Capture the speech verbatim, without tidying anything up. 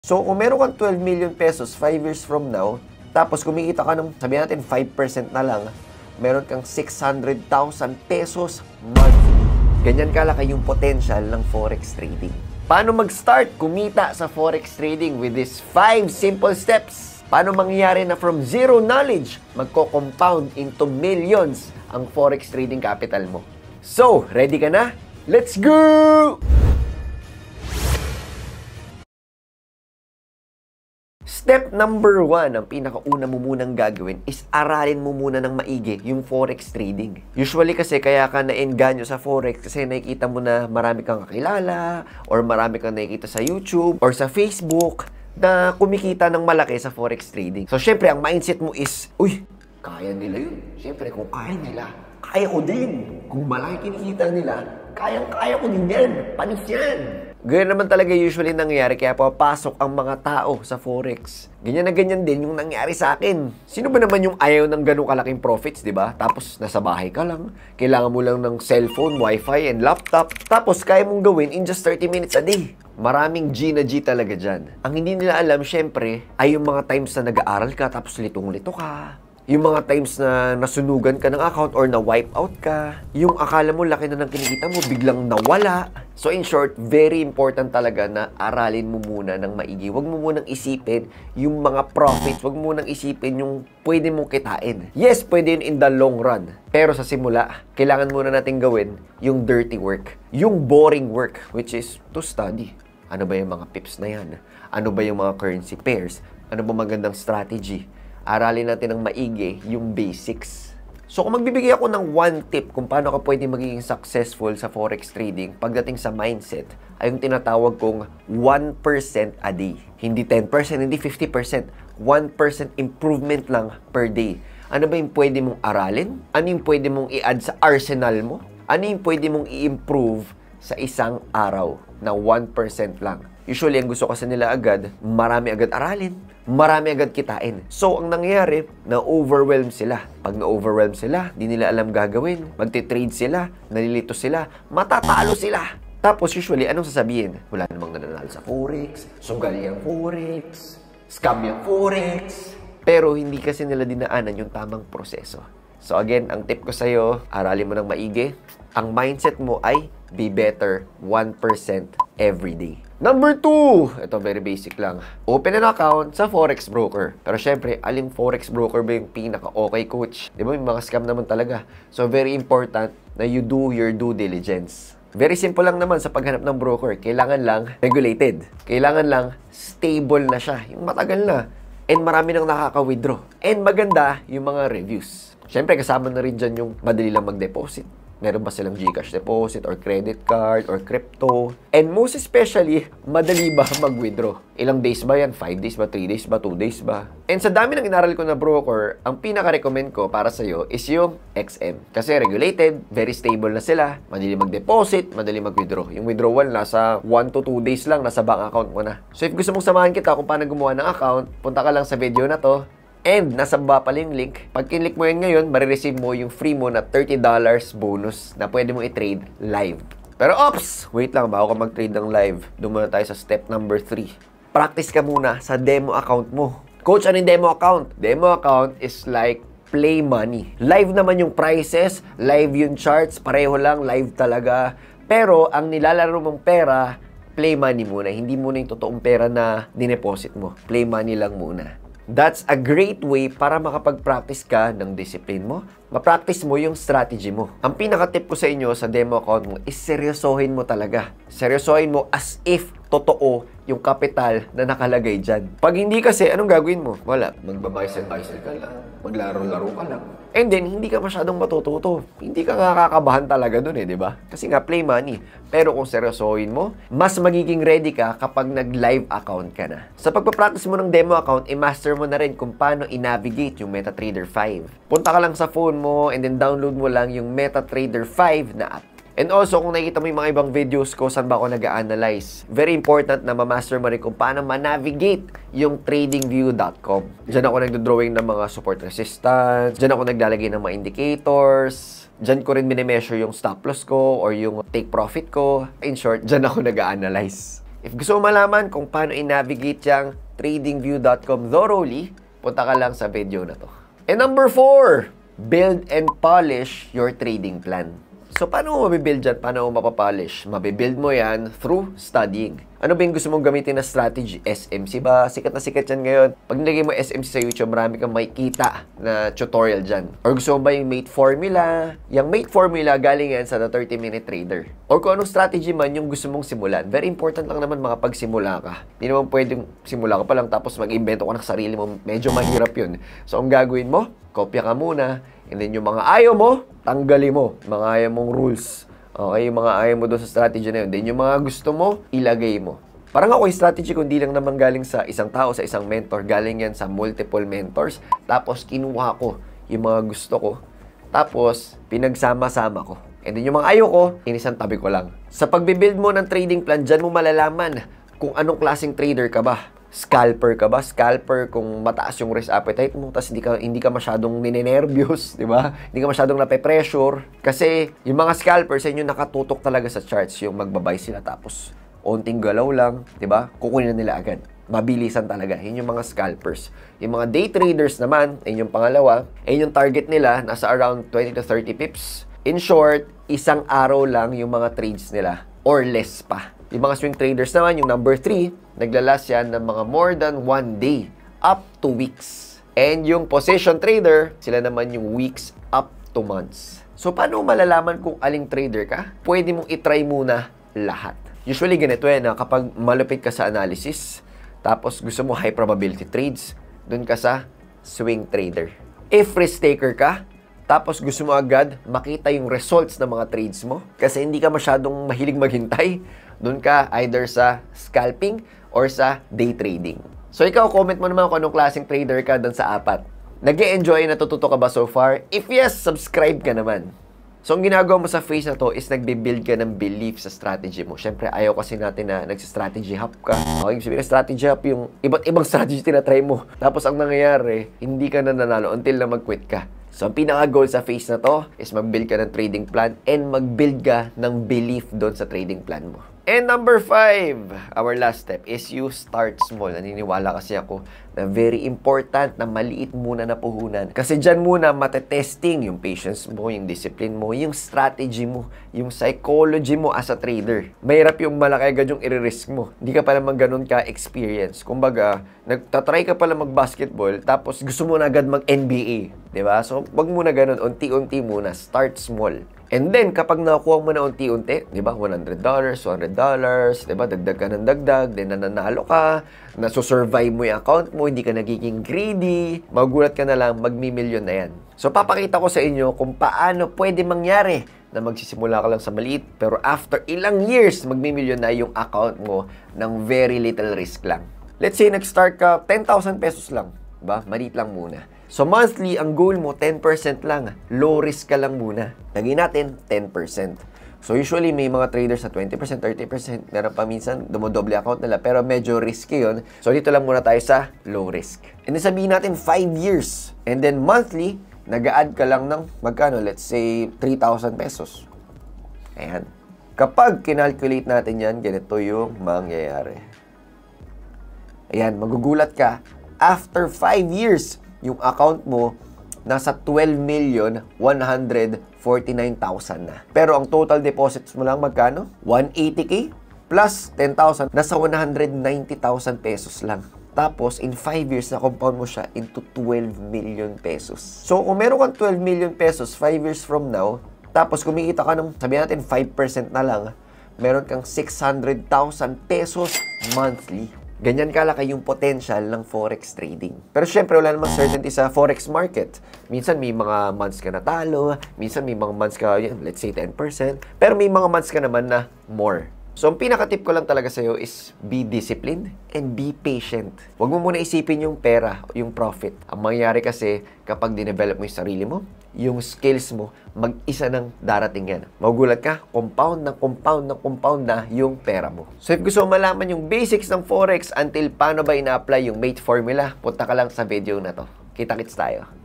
So, kung meron kang twelve million pesos five years from now, tapos kumikita ka ng, sabihin natin, five percent na lang, meron kang six hundred thousand pesos monthly. Ganyan kalaki yung potential ng forex trading. Paano mag-start kumita sa forex trading with these five simple steps? Paano mangyayari na from zero knowledge, magko-compound into millions ang forex trading capital mo? So, ready ka na? Let's go! Step number one, ang pinakauna mo munang gagawin is aralin mo muna ng maigi yung forex trading. Usually kasi kaya ka na-engganyo sa forex kasi nakikita mo na marami kang kakilala or marami kang nakikita sa YouTube or sa Facebook na kumikita ng malaki sa forex trading. So, syempre, ang mindset mo is, uy, kaya nila yun. Syempre, kung kaya nila, kaya ko din. Kung malaki kinikita nila, kayang-kaya ko din yan. Panis yan. Ganyan naman talaga usually nangyayari kaya papasok ang mga tao sa forex. Ganyan na ganyan din yung nangyari sa akin. Sino ba naman yung ayaw ng ganung kalaking profits, di ba? Tapos nasa bahay ka lang, kailangan mo lang ng cellphone, wifi, and laptop. Tapos kaya mong gawin in just thirty minutes a day. Maraming G na G talaga dyan. Ang hindi nila alam, syempre, ay yung mga times na nag-aaral ka tapos litong-lito ka. Yung mga times na nasunugan ka ng account or na-wipe out ka. Yung akala mo laki na ng kinikita mo, biglang nawala. So in short, very important talaga na aralin mo muna ng maigi. Huwag mo munang isipin yung mga profits. Huwag mo munang isipin yung pwede mong kitain. Yes, pwede yun in the long run. Pero sa simula, kailangan muna natin gawin yung dirty work. Yung boring work, which is to study. Ano ba yung mga pips na yan? Ano ba yung mga currency pairs? Ano ba magandang strategy? Aralin natin ng maigi yung basics. So kung magbibigay ako ng one tip kung paano ka pwede magiging successful sa forex trading pagdating sa mindset, ay yung tinatawag kong one percent a day. Hindi ten percent, hindi fifty percent. one percent improvement lang per day. Ano ba yung pwede mong aralin? Ano yung pwede mong i-add sa arsenal mo? Ano yung pwede mong i-improve sa isang araw na one percent lang? Usually, ang gusto kasi nila agad, marami agad aralin, marami agad kitain. So, ang nangyayari, na-overwhelm sila. Pag na-overwhelm sila, di nila alam gagawin. Magti-trade sila, nalilito sila, matatalo sila. Tapos, usually, anong sasabihin? Wala namang nananalo sa forex, sugal yung forex, scam yung forex. Pero, hindi kasi nila dinaanan yung tamang proseso. So, again, ang tip ko sa'yo, aralin mo ng maigi. Ang mindset mo ay be better one percent every day. Number two, ito very basic lang. Open an account sa forex broker. Pero syempre, aling forex broker ba yung pinaka-okay, coach? Di ba, may mga scam naman talaga. So, very important na you do your due diligence. Very simple lang naman sa paghanap ng broker. Kailangan lang regulated. Kailangan lang stable na siya. Yung matagal na. And marami nang nakaka-withdraw. And maganda yung mga reviews. Syempre, kasama na rin dyan yung madali lang mag-deposit. Meron ba silang GCash deposit or credit card or crypto? And most especially, madali ba mag-withdraw? Ilang days ba yan? five days ba? three days ba? two days ba? And sa dami ng inaral ko na broker, ang pinaka-recommend ko para sa'yo is yung X M. Kasi regulated, very stable na sila, madali mag-deposit, madali mag-withdraw. Yung withdrawal, nasa one to two days lang, nasa bank account mo na. So if gusto mong samahan kita kung paano gumawa ng account, punta ka lang sa video na to. And nasa baba pala yung link. Pag kinlik mo yan ngayon, marireceive mo yung free mo na thirty dollars bonus na pwede mong i-trade live. Pero ops! Wait lang, bago ka mag-trade ng live, doon muna tayo sa step number three. Practice ka muna sa demo account mo. Coach, ano yung demo account? Demo account is like play money. Live naman yung prices, live yung charts, pareho lang, live talaga. Pero ang nilalaro mong pera, play money muna. Hindi muna yung totoong pera na dineposit mo. Play money lang muna. That's a great way para makapag-practice ka ng discipline mo. Ma-practice mo yung strategy mo. Ang pinaka-tip ko sa inyo sa demo account mo is seryosohin mo talaga. Seryosohin mo as if totoo yung kapital na nakalagay dyan. Pag hindi kasi, anong gagawin mo? Wala. Magbabaysel-baysel ka lang. Maglaro-laro ka lang. And then, hindi ka masyadong matututo. Hindi ka nakakabahan talaga dun eh, di ba? Kasi nga, play money. Pero kung seryosohin mo, mas magiging ready ka kapag nag-live account ka na. Sa pagpapractice mo ng demo account, i-master mo na rin kung paano i-navigate yung MetaTrader five. Punta ka lang sa phone mo and then download mo lang yung MetaTrader five na app. And also, kung nakikita mo yung mga ibang videos ko, saan ba ako nag-a-analyze, very important na ma-master mo rin kung paano ma-navigate yung trading view dot com. Diyan ako nagdo-drawing ng mga support resistance, diyan ako naglalagay ng mga indicators, diyan ko rin minimeasure yung stop loss ko or yung take profit ko. In short, diyan ako nag-a-analyze. If gusto mo malaman kung paano i-navigate yung tradingview dot com thoroughly, punta ka lang sa video na to. And number four, build and polish your trading plan. So, paano mo mabibuild yan? Paano mo mapapolish? Mabibuild mo yan through studying. Ano ba yung gusto mong gamitin na strategy? S M C ba? Sikat na sikat yan ngayon. Pag nilagay mo S M C sa YouTube, marami kang makikita na tutorial dyan. Or gusto mo ba yung mate formula? Yung mate formula, galing yan sa The thirty minute Trader. Or kung anong strategy man yung gusto mong simulan. Very important lang naman makapagsimula ka. Hindi naman pwedeng simula ka pa lang tapos mag-invento ka ng sarili mo. Medyo mahirap yun. So, ang gagawin mo, kopya ka muna. And then yung mga ayaw mo, tanggalin mo. Mga ayaw mong rules. Okay, yung mga ayaw mo doon sa strategy na yun. Then yung mga gusto mo, ilagay mo. Parang ako yung strategy ko, hindi lang naman galing sa isang tao, sa isang mentor. Galing yan sa multiple mentors. Tapos kinuha ko yung mga gusto ko. Tapos pinagsama-sama ko. And then yung mga ayaw ko, inisang tabi ko lang. Sa pagbibuild mo ng trading plan, dyan mo malalaman kung anong klaseng trader ka ba. Scalper ka ba? Scalper kung mataas yung risk appetite mo, tapos hindi ka, hindi ka masyadong ninenervyos, di ba? Hindi ka masyadong nape-pressure. Kasi yung mga scalpers, yun yung nakatutok talaga sa charts, yung magbabay sila tapos onting galaw lang, di ba? Kukunin na nila agad. Mabilisan talaga. Yun yung mga scalpers. Yung mga day traders naman, yun yung pangalawa, yun yung target nila, nasa around twenty to thirty pips. In short, isang araw lang yung mga trades nila or less pa. Yung mga swing traders naman, yung number three, naglalas yan ng mga more than one day, up to weeks. And yung position trader, sila naman yung weeks up to months. So, paano malalaman kung aling trader ka? Pwede mong itry muna lahat. Usually, ganito yan, na kapag malupit ka sa analysis, tapos gusto mo high probability trades, dun ka sa swing trader. If risk taker ka, tapos gusto mo agad makita yung results ng mga trades mo, kasi hindi ka masyadong mahilig maghintay, doon ka either sa scalping or sa day trading. So, ikaw, comment mo naman kung anong klaseng trader ka doon sa apat. Nag-e-enjoy, natututo ka ba so far? If yes, subscribe ka naman. So, ang ginagawa mo sa phase na to is nagbe-build ka ng belief sa strategy mo. Siyempre, ayaw kasi natin na nagsa-strategy hop ka. Okay, sabihin na strategy hop, yung iba't ibang strategy tinatry mo. Tapos, ang nangyayari, hindi ka na nanalo until na mag-quit ka. So, ang pinaka-goal sa phase na to is mag-build ka ng trading plan and mag-build ka ng belief doon sa trading plan mo. And number five, our last step is you start small. Naniniwala kasi ako na very important na maliit muna na puhunan. Kasi dyan muna matetesting yung patience mo, yung discipline mo, yung strategy mo, yung psychology mo as a trader. Mahirap yung malaki agad yung i-risk mo. Hindi ka pa naman ganun ka-experience. Kumbaga, nagtatry ka pala mag-basketball, tapos gusto mo na agad mag-N B A. Diba? So, wag muna ganun. Unti-unti muna. Start small. And then, kapag nakuha mo na unti-unti, di ba, one hundred dollars, two hundred dollars, di ba, dagdag ka ng dagdag, then nananalo ka, nasusurvive mo yung account mo, hindi ka nagiging greedy, magulat ka na lang, magmi-million na yan. So, papakita ko sa inyo kung paano pwede mangyari na magsisimula ka lang sa maliit, pero after ilang years, magmi-million na yung account mo ng very little risk lang. Let's say, nag-start ka, ten thousand pesos lang, di ba, maliit lang muna. So, monthly, ang goal mo, ten percent lang. Low risk ka lang muna. Lagay natin, ten percent. So, usually, may mga traders na twenty percent, thirty percent. Meron pa minsan, dumodoble account nila. Pero medyo risky yun. So, dito lang muna tayo sa low risk. And then, sabihin natin, five years. And then, monthly, nag-a-add ka lang ng, magkano? Let's say, three thousand pesos. Ayan. Kapag kinalculate natin yan, ganito yung mangyayari. Ayan, magugulat ka. After five years, yung account mo, nasa twelve million one hundred forty-nine thousand na. Pero ang total deposits mo lang magkano? one hundred eighty K plus ten thousand, nasa one hundred ninety thousand pesos lang. Tapos, in five years, na-compound mo siya into twelve million pesos. So, kung meron kang twelve million pesos five years from now, tapos kumikita ka ng, sabihin natin, five percent na lang, meron kang six hundred thousand pesos monthly. Ganyan kalaki yung potential ng forex trading. Pero syempre, wala namang certainty sa forex market. Minsan may mga months ka natalo, minsan may mga months ka, let's say ten percent, pero may mga months ka naman na more. So, ang pinaka-tip ko lang talaga sa'yo is be disciplined and be patient. Huwag mo muna isipin yung pera, yung profit. Ang mangyayari kasi, kapag dinevelop mo yung sarili mo, yung skills mo, mag-isa nang darating yan. Magugulat ka, compound ng compound ng compound na yung pera mo. So, if gusto mo malaman yung basics ng forex until paano ba ina-apply yung mate formula, punta ka lang sa video na to. Kita-kits tayo.